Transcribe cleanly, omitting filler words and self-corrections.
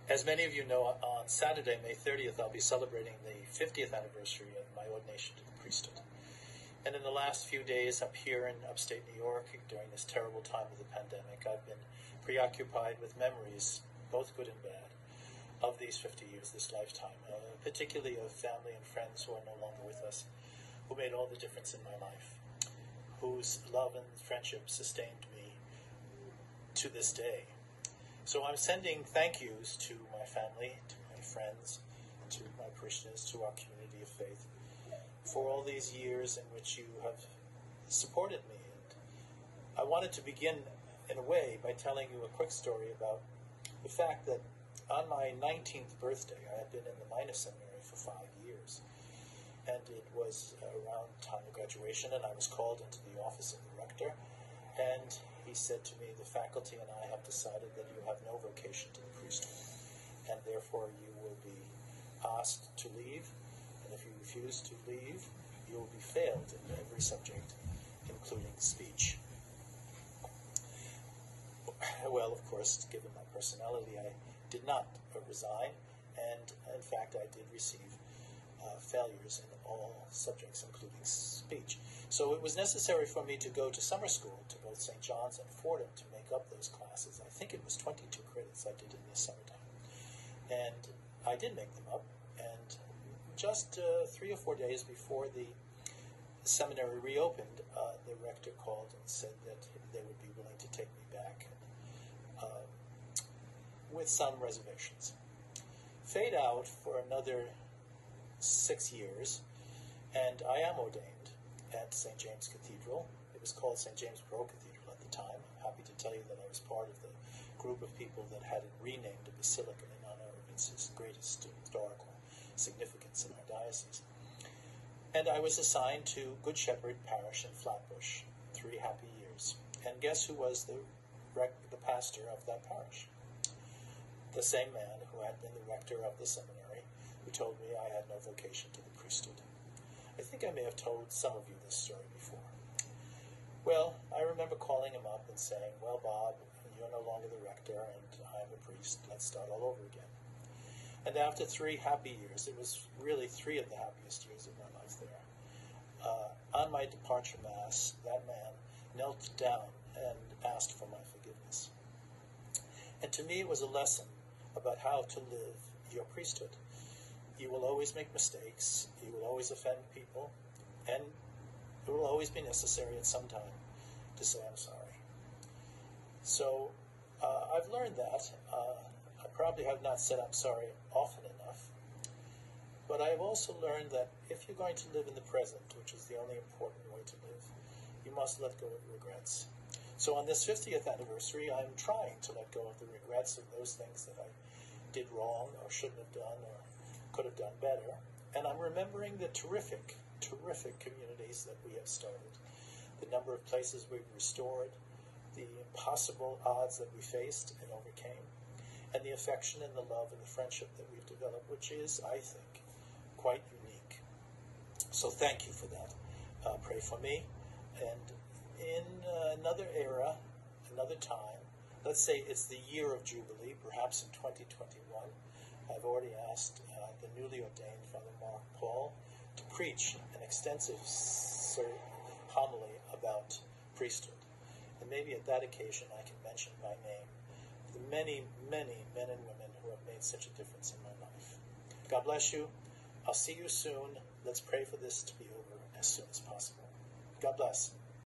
As many of you know, on Saturday, May 30th, I'll be celebrating the 50th anniversary of my ordination to the priesthood. And in the last few days up here in upstate New York, during this terrible time of the pandemic, I've been preoccupied with memories, both good and bad, of these 50 years, this lifetime, particularly of family and friends who are no longer with us, who made all the difference in my life, whose love and friendship sustained me to this day. So I'm sending thank yous to my family, to my friends, to my parishioners, to our community of faith, for all these years in which you have supported me. And I wanted to begin, in a way, by telling you a quick story about the fact that on my 19th birthday, I had been in the minor seminary for 5 years. And it was around time of graduation, and I was called into the office of the rector, and he said to me, the faculty and I have decided that you have no vocation to the priesthood, and therefore you will be asked to leave, and if you refuse to leave, you will be failed in every subject, including speech. Well, of course, given my personality, I did not resign, and in fact I did receive failures in all subjects, including speech. So it was necessary for me to go to summer school to both St. John's and Fordham to make up those classes. I think it was 22 credits I did in the summertime. And I did make them up, and just 3 or 4 days before the seminary reopened, the rector called and said that they would be willing to take me back with some reservations. Fade out for another 6 years, and I am ordained at St. James Cathedral. It was called St. James Borough Cathedral at the time. I'm happy to tell you that I was part of the group of people that had it renamed a basilica in honor of its greatest historical significance in our diocese. And I was assigned to Good Shepherd Parish in Flatbush, 3 happy years. And guess who was the pastor of that parish? The same man who had been the rector of the seminary, who told me I had no vocation to the priesthood. I think I may have told some of you this story before. Well, I remember calling him up and saying, well, Bob, you're no longer the rector and I'm a priest. Let's start all over again. And after 3 happy years, it was really 3 of the happiest years of my life there. On my departure mass, that man knelt down and asked for my forgiveness. And to me, it was a lesson about how to live your priesthood. You will always make mistakes, you will always offend people, and it will always be necessary at some time to say, I'm sorry. So I've learned that. I probably have not said I'm sorry often enough, but I've also learned that if you're going to live in the present, which is the only important way to live, you must let go of regrets. So on this 50th anniversary, I'm trying to let go of the regrets of those things that I did wrong or shouldn't have done or could have done better. And I'm remembering the terrific communities that we have started, the number of places we've restored, the impossible odds that we faced and overcame, and the affection and the love and the friendship that we've developed, which is, I think, quite unique. So thank you for that. Pray for me. And in another era, another time, let's say it's the year of Jubilee, perhaps in 2021, I've already asked the newly ordained Father Mark Paul to preach an extensive homily about priesthood. And maybe at that occasion I can mention by name the many, many men and women who have made such a difference in my life. God bless you. I'll see you soon. Let's pray for this to be over as soon as possible. God bless.